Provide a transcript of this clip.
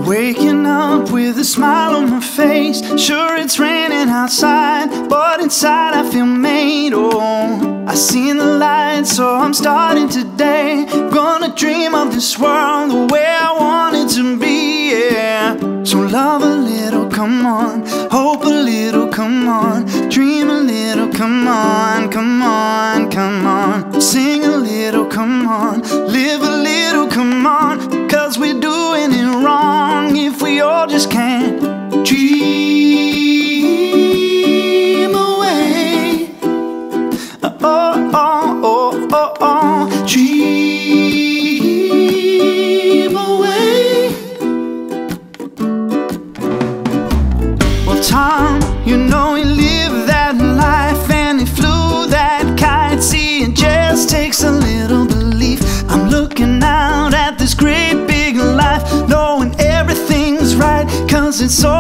Waking up with a smile on my face. Sure, it's raining outside, but inside I feel made. Oh, I seen the light, so I'm starting today. Gonna dream of this world the way I want it to be, yeah. So love a little, come on. Hope a little, come on. Dream a little, come on. Come on, come on. Sing a little, come on. Live a little, come on. 'Cause we're doing it wrong if we all just can't dream away. Oh, oh, oh, oh, oh. Dream away. Well, Tom, you know he lived that life and he flew that kite. See, it just takes a little belief. I'm looking out at this great big life, knowing everything's right, 'cause it's all